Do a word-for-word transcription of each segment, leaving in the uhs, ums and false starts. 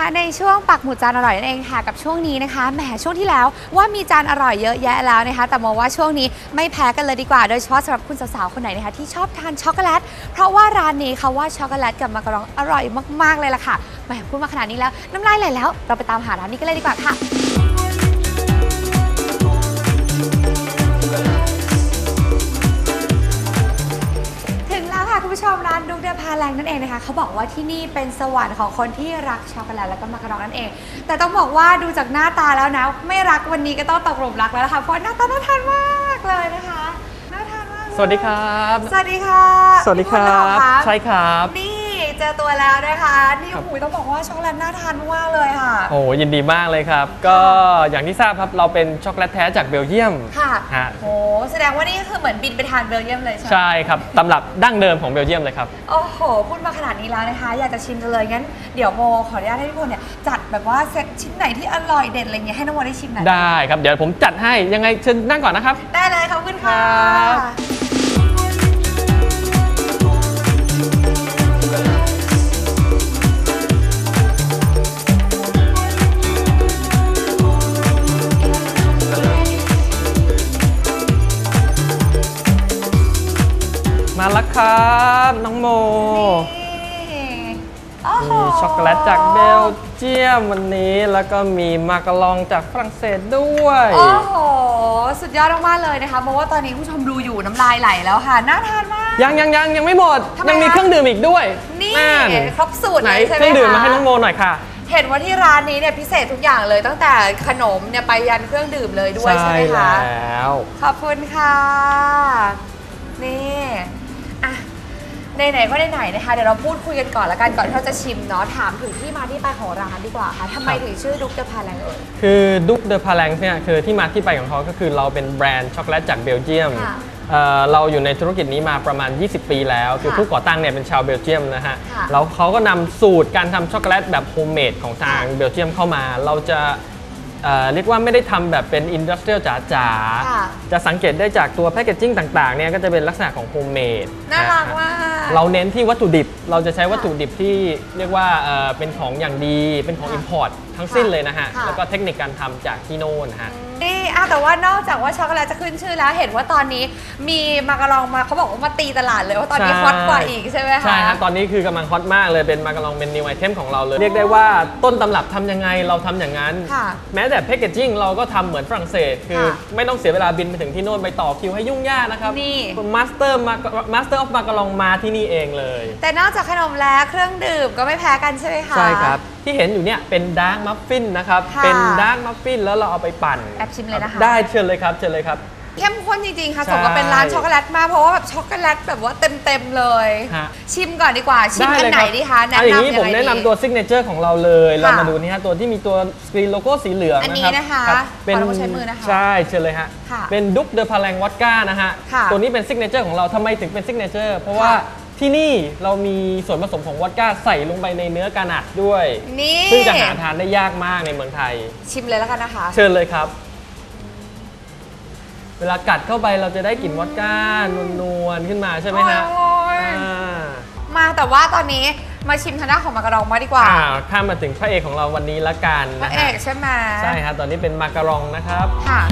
นะคะในช่วงปักหมุดจานอร่อยนั่นเองค่ะกับช่วงนี้นะคะแหมช่วงที่แล้วว่ามีจานอร่อยเยอะแยะแล้วนะคะแต่มองว่าช่วงนี้ไม่แพ้กันเลยดีกว่าโดยเฉพาะสำหรับคุณสาวๆคนไหนนะคะที่ชอบทานช็อกโกแลตเพราะว่าร้านนี้เขาว่าช็อกโกแลตกับมักกะรองอร่อยมากๆเลยล่ะค่ะแหมพูดมาขนาดนี้แล้วน้ำลายไหลแล้วเราไปตามหาร้านนี้กันเลยดีกว่าค่ะคุณผู้ชมร้านดุ๊กเดอะพาแลงนั่นเองนะคะเขาบอกว่าที่นี่เป็นสวรรค์ของคนที่รักช็อกโกแลตแล้วก็มักกะรองนั่นเองแต่ต้องบอกว่าดูจากหน้าตาแล้วนะไม่รักวันนี้ก็ต้องตกหลุมรักแล้วล่ะค่ะเพราะหน้าตาน่าทานมากเลยนะคะน่าทานมากสวัสดีครับสวัสดีค่ะสวัสดีครับใช่ครับนี่เจอตัวแล้วนะคะนี่โอ้โหต้องบอกว่าช็อกโกแลตน่าทานมากเลยค่ะโอ้ยินดีมากเลยครับก็อย่างที่ทราบครับเราเป็นช็อกโกแลตแท้จากเบลเยียมค่ะโอ้แสดงว่านี่คือเหมือนบินไปทานเบลเยียมเลยใช่ไหมใช่ครับตำรับดั้งเดิมของเบลเยียมเลยครับโอ้โหพูดมาขนาดนี้แล้วนะคะอยากจะชิมเลยงั้นเดี๋ยวโมขออนุญาตให้ทุกคนเนี่ยจัดแบบว่าเซตชิ้นไหนที่อร่อยเด็ดอะไรเงี้ยให้น้องโมได้ชิมหน่อยได้ครับเดี๋ยวผมจัดให้ยังไงเชิญนั่งก่อนนะครับได้เลยขอบคุณค่ะมาแล้วครับน้องโมมีช็อกโกแลตจากเบลเยียมวันนี้แล้วก็มีมาการองจากฝรั่งเศสด้วยโอ้โหสุดยอดมากๆเลยนะคะเพราะว่าตอนนี้ผู้ชมดูอยู่น้ำลายไหลแล้วค่ะน่าทานมากยังยังยังยังไม่หมดยังมีเครื่องดื่มอีกด้วยนี่ครบสูตรเลยใช่ไหมคะเครื่องดื่มมาให้น้องโมหน่อยค่ะเห็นว่าที่ร้านนี้เนี่ยพิเศษทุกอย่างเลยตั้งแต่ขนมเนี่ยไปยันเครื่องดื่มเลยด้วยใช่ไหมคะใช่แล้วขอบคุณค่ะนี่อ่ะไหนๆก็ไหนๆนะคะเดี๋ยวเราพูดคุยกันก่อนละกันก่อนที่เราจะชิมเนาะถามถึงที่มาที่ไปของร้านดีกว่าค่ะทำไมถึงชื่อดุ๊กเดอะพาแลงเอ่ยคือดุ๊กเดอะพาแลงเนี่ยคือที่มาที่ไปของเขาก็คือเราเป็นแบรนด์ช็อกโกแลตจากเบลเยียมเราอยู่ในธุรกิจนี้มาประมาณยี่สิบปีแล้วคือผู้ก่อตั้งเนี่ยเป็นชาวเบลเยียมนะฮะแล้วเขาก็นำสูตรการทำช็อกโกแลตแบบโฮมเมดของทางเบลเยียมเข้ามาเราจะเรียกว่าไม่ได้ทำแบบเป็นอินดัสเทรียลจ๋าๆจะสังเกตได้จากตัวแพคเกจจิ้งต่างๆเนี่ยก็จะเป็นลักษณะของโฮมเมดน่ารักมากเราเน้นที่วัตถุดิบเราจะใช้วัตถุดิบที่เรียกว่าเป็นของอย่างดีเป็นของ import ทั้งสิ้นเลยนะฮะแล้วก็เทคนิคการทำจากที่โน่นฮะนี่แต่ว่านอกจากว่าช็อกโกแลตจะขึ้นชื่อแล้วเห็นว่าตอนนี้มีมาการองมาเขาบอกว่ามาตีตลาดเลยว่าตอนนี้ฮอตกว่าอีกใช่ไหมคะใช่ครับตอนนี้คือกำลังฮอตมากเลยเป็นมาการองเป็นนิวไอเทมของเราเลยเรียกได้ว่าต้นตำรับทำยังไงเราทำอย่างนั้นแม้แต่แพคเกจจิ้งเราก็ทำเหมือนฝรั่งเศสคือไม่ต้องเสียเวลาบินไปถึงที่โน่นไปต่อคิวให้ยุ่งยากนะครับนี่มาสเตอร์มาสเตอร์ออฟมาการองมาที่นี่เองเลยแต่นอกจากขนมแล้วเครื่องดื่มก็ไม่แพ้กันใช่ไหมคะใช่ครับที่เห็นอยู่เนี่ยเป็นดาร์กมัฟฟินนะครับเป็นดาร์กมัฟฟินแล้วเราเอาไปปั่นแอบชิมเลยนะคะได้เชิญเลยครับเชิญเลยครับเข้มข้นจริงๆค่ะสมกับเป็นร้านช็อกโกแลตมากเพราะว่าแบบช็อกโกแลตแบบว่าเต็มๆเลยชิมก่อนดีกว่าชิมอันไหนดีคะแนะนำอย่างนี้ผมแนะนำตัวซิกเนเจอร์ของเราเลยเรามาดูนี่ฮะตัวที่มีตัวสกรีนโลโก้สีเหลืองนะครับเป็นใช้มือนะคะใช่เชิญเลยฮะเป็นดุ๊กเดอะพาแลงวอดก้านะฮะตัวนี้เป็นซิกเนเจอร์ของเราทำไมถึงเป็นซิกเนเจอร์เพราะว่าที่นี่เรามีส่วนผสมของวอดก้าใส่ลงไปในเนื้อกานัดด้วยซึ่งจะหาทานได้ยากมากในเมืองไทยชิมเลยแล้วกันนะคะเชิญเลยครับเวลากัดเข้าไปเราจะได้กลิ่นวอดก้านวลๆขึ้นมาใช่ไหมฮะมาแต่ว่าตอนนี้มาชิมทางด้านของมาการองมาดีกว่าข้ามมาถึงพระเอกของเราวันนี้ละกันพระเอกใช่ไหมใช่ครับตอนนี้เป็นมาการองนะครับค่ะ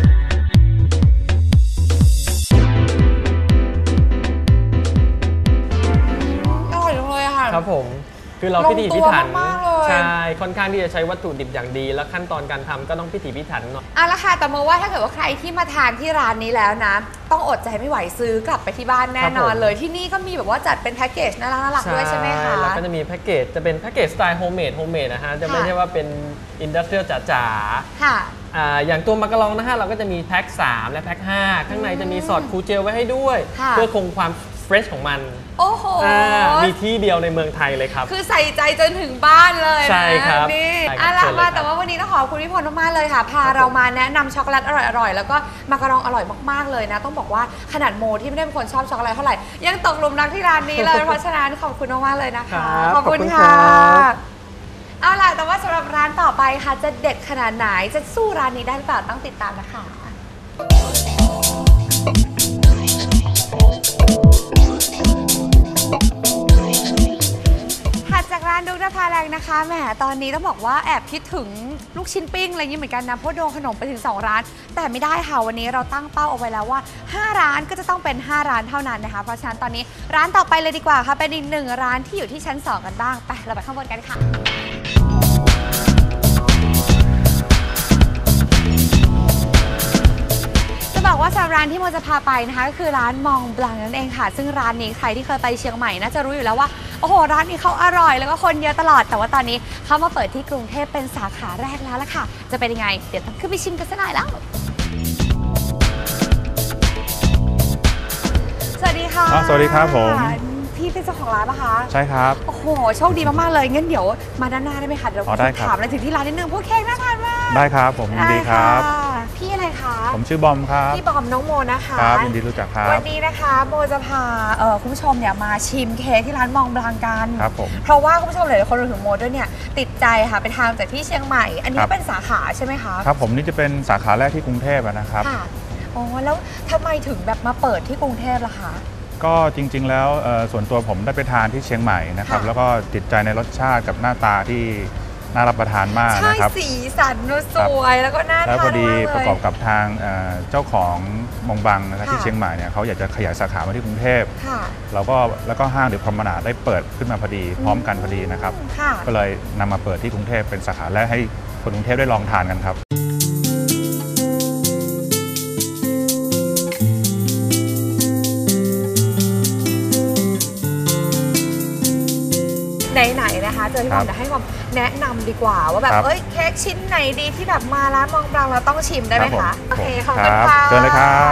ครับผมคือเราพิถีพิถันใช่ค่อนข้างที่จะใช้วัตถุดิบอย่างดีแล้วขั้นตอนการทำก็ต้องพิถีพิถันหน่อยอ่ะละค่ะแต่โมว่าถ้าเกิดว่าใครที่มาทานที่ร้านนี้แล้วนะต้องอดใจไม่ไหวซื้อกลับไปที่บ้านแน่นอนเลยที่นี่ก็มีแบบว่าจัดเป็นแพ็กเกจน่ารักน่ารักด้วยใช่ไหมคะแล้วก็จะมีแพ็กเกจจะเป็นแพ็กเกจสไตล์โฮมเมดโฮมเมดนะฮะจะไม่ใช่ว่าเป็นอินดัสเทรียลจ๋าๆค่ะอย่างตัวมาการองนะฮะเราก็จะมีแพ็คสามและแพ็คห้าข้างในจะมีสอดคูเจลไว้ให้ด้วยเพื่อคงความเฟรชของมันโอ้โหมีที่เดียวในเมืองไทยเลยครับคือใส่ใจจนถึงบ้านเลยใช่ครับนี่อะล่ะมาแต่ว่าวันนี้ต้องขอบคุณพี่พลมากๆเลยค่ะพาเรามาแนะนำช็อกโกแลตอร่อยๆแล้วก็มาการองอร่อยมากๆเลยนะต้องบอกว่าขนาดโมที่ไม่ได้เป็นคนชอบช็อกโกแลตเท่าไหร่ยังตกหลุมรักที่ร้านนี้เลยเพราะฉะนั้นขอบคุณมากๆเลยนะคะขอบคุณค่ะเอาล่ะแต่ว่าสำหรับร้านต่อไปค่ะจะเด็ดขนาดไหนจะสู้ร้านนี้ได้หรือเปล่าต้องติดตามนะคะถัดจากจากร้านดุ๊กนภาแรงนะคะแหมตอนนี้ต้องบอกว่าแอบคิดถึงลูกชิ้นปิ้งอะไรอย่างนี้เหมือนกันนะเพราะโดนขนมไปถึงสองร้านแต่ไม่ได้ค่ะวันนี้เราตั้งเป้าเอาไว้แล้วว่าห้าร้านก็จะต้องเป็นห้าร้านเท่านั้นนะคะเพราะฉะนั้นตอนนี้ร้านต่อไปเลยดีกว่าค่ะเป็นอีกหนึ่งร้านที่อยู่ที่ชั้นสองกันบ้างไปเราไปข้างบนกันค่ะจะบอกว่าสำหรับร้านที่โมจะพาไปนะคะก็คือร้านมองบลังนั่นเองค่ะซึ่งร้านนี้ใครที่เคยไปเชียงใหม่น่าจะรู้อยู่แล้วว่าโอ้โหร้านนี้เขาอร่อยแล้วก็คนเยอะตลอดแต่ว่าตอนนี้เขามาเปิดที่กรุงเทพเป็นสาขาแรกแล้วล่ะค่ะจะเป็นยังไงเดี๋ยวต้องขึ้นไปชิมกันสักหน่อยแล้วสวัสดีค่ะสวัสดีครับผมพี่เป็นเจ้าของร้านปะคะใช่ครับโอ้โหโชคดีมากๆเลยงั้นเดี๋ยวมาด้านหน้าได้ไหมคะเดี๋ยวถามอะไรถึงที่ร้านนิดนึงพวกเค้กน่าทานมากได้ครับผมยินดีครับพี่อะไรคะผมชื่อบอมครับพี่บอมน้องโมนะคะครับยินดีรู้จักครับวันนี้นะคะโมจะพาคุณผู้ชมเนี่ยมาชิมเค้กที่ร้านมองบลังกันครับผมเพราะว่าคุณผู้ชมหลายคนรวมถึงโมด้วยเนี่ยติดใจค่ะไปทานจากที่เชียงใหม่อันนี้เป็นสาขาใช่ไหมคะครับผมนี่จะเป็นสาขาแรกที่กรุงเทพนะครับค่ะอ๋อแล้วทำไมถึงแบบมาเปิดที่กรุงเทพล่ะคะก็จริงๆแล้วส่วนตัวผมได้ไปทานที่เชียงใหม่นะครับแล้วก็ติดใจในรสชาติกับหน้าตาที่น่ารับประทานมากนะครับสีสันสวยแล้วก็น่าทานแล้วพอดีประกอบกับทางเจ้าของมองบังนะครับที่เชียงใหม่เนี่ยเขาอยากจะขยายสาขามาที่กรุงเทพเราก็แล้วก็ห้างเดอะพรอมนาดได้เปิดขึ้นมาพอดีพร้อมกันพอดีนะครับก็เลยนำมาเปิดที่กรุงเทพเป็นสาขาแรกให้คนกรุงเทพได้ลองทานกันครับไหนๆนะคะเจอที่ผมจะให้ความแนะนำดีกว่าว่าแบบเอ้ยเค้กชิ้นไหนดีที่แบบมาร้านมองบลังเราต้องชิมได้ไหมคะโอเคขอบคุณค่ะเชิญเลยครับ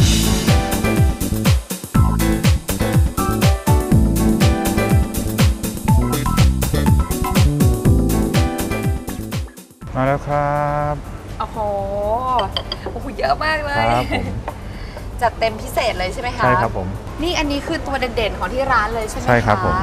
มาแล้วครับโอ้โหโอ้โหเยอะมากเลยจัดเต็มพิเศษเลยใช่ไหมคะใช่ครับผมนี่อันนี้คือตัวเด่นๆของที่ร้านเลยใช่ไหมคะใช่ครับผม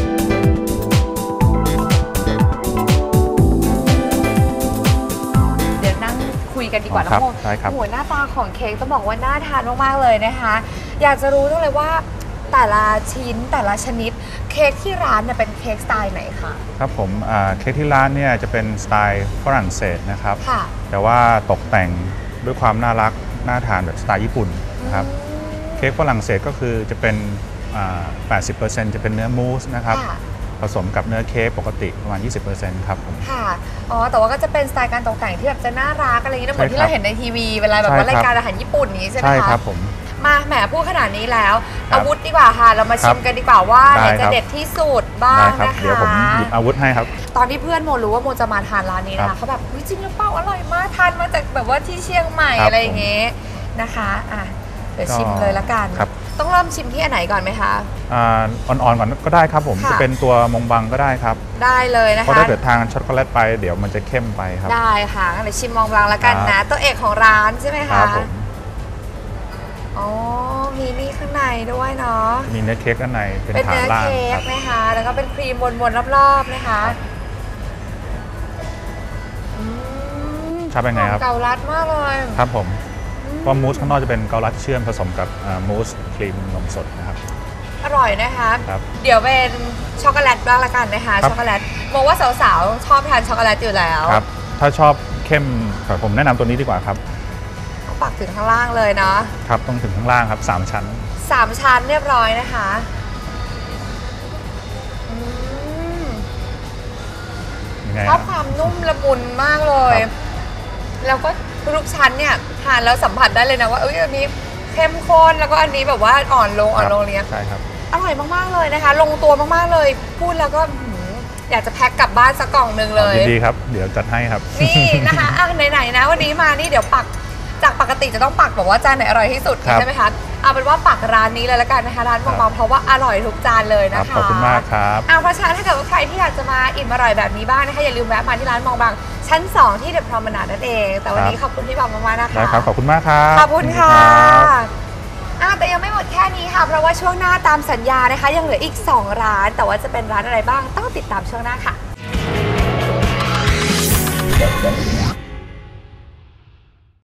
คุยกันดีกว่าน้องโมโหหน้าตาของเค้กต้องบอกว่าน่าทานมากๆเลยนะคะอยากจะรู้จังเลยว่าแต่ละชิ้นแต่ละชนิดเค้กที่ร้านเนี่ยเป็นเค้กสไตล์ไหนคะครับผมเค้กที่ร้านเนี่ยจะเป็นสไตล์ฝรั่งเศสนะครับแต่ว่าตกแต่งด้วยความน่ารักน่าทานแบบสไตล์ญี่ปุ่นนะครับเค้กฝรั่งเศสก็คือจะเป็น แปดสิบเปอร์เซ็นต์ จะเป็นเนื้อมูสนะครับผสมกับเนื้อเค้กปกติประมาณ ยี่สิบเปอร์เซ็นต์ ครับผมค่ะอ๋อแต่ว่าก็จะเป็นสไตล์การตกแต่งที่แบบจะน่ารักอะไรอย่างนี้เหมือนที่เราเห็นในทีวีเวลาแบบว่ารายการอาหารญี่ปุ่นนี้ใช่ไหมคะใช่ครับผมมาแหมพูดขนาดนี้แล้วอาวุธดีกว่าค่ะเรามาชิมกันดีกว่าว่าไหนจะเด็ดที่สุดบ้างนะคะเดี๋ยวผมหยิบอาวุธให้ครับตอนที่เพื่อนโมรู้ว่าโมจะมาทานร้านนี้นะคะเขาแบบจริงหรือเปล่าอร่อยมากทานมาจากแบบว่าที่เชียงใหม่อะไรอย่างเงี้ยนะคะอ่ะเดี๋ยวชิมเลยละกันต้องเริ่มชิมที่อันไหนก่อนไหมคะอ่อนๆก่อนก็ได้ครับผมจะเป็นตัวมงบังก็ได้ครับได้เลยนะคะเพราะถ้าเกิดทางช็อกโกแลตไปเดี๋ยวมันจะเข้มไปครับได้ค่ะเดี๋ยวชิมมองบังละกันนะตัวเอกของร้านใช่ไหมคะอ๋อมีนี่ข้างในด้วยเนาะมีเนื้อเค้กข้างในเป็นเนื้อเค้กนะคะแล้วก็เป็นครีมวนๆรอบๆนะคะชอบเป็นไงครับเกาลัดมากเลยครับผมเพราะมูสข้างนอกจะเป็นเกาลัดเชื่อมผสมกับมูสครีมนมสดนะครับอร่อยนะคะเดี๋ยวเป็นช็อกโกแลตบ้างละกันนะคะช็อกโกแลตมองว่าสาวๆชอบทานช็อกโกแลตอยู่แล้วครับถ้าชอบเข้มผมแนะนำตัวนี้ดีกว่าครับปักถึงข้างล่างเลยเนาะครับต้องถึงข้างล่างครับสามชั้นสามชั้นเรียบร้อยนะคะชอบความนุ่มละมุนมากเลยแล้วก็ทุกชั้นเนี่ยทานแล้วสัมผัสได้เลยนะว่าเอ้ยอันนี้เข้มข้นแล้วก็อันนี้แบบว่าอ่อนลงอ่อนลงเนี้ยใช่ครับอร่อยมากๆเลยนะคะลงตัวมากๆเลยพูดแล้วก็อยากจะแพ็คกลับบ้านสักกล่องหนึ่งเลยดีครับเดี๋ยวจัดให้ครับนี่นะคะอ่ะไหนๆนะวันนี้มานี่เดี๋ยวปักจากปกติจะต้องปักบอกว่าจานไหนอร่อยที่สุดใช่ไหมคะเอาเป็นว่าปักร้านนี้เลยละกันนะคะร้านมองบลังเพราะว่าอร่อยทุกจานเลยนะคะขอบคุณมากครับอ่ะเพราะฉะนั้นถ้าเกิดว่าใครที่อยากจะมาอิ่มอร่อยแบบนี้บ้างนะคะอย่าลืมแวะมาที่ร้านมองบลังชั้นสองที่เดอะพรอมนาดนั่นเองแต่วันนี้ขอบคุณพี่บอมมากๆนะคะได้ครับขอบคุณมากครับขอบคุณค่ะอ่ะแต่ยังไม่หมดแค่นี้ค่ะเพราะว่าช่วงหน้าตามสัญญานะคะยังเหลืออีกสองร้านแต่ว่าจะเป็นร้านอะไรบ้างต้องติดตามช่วงหน้าค่ะ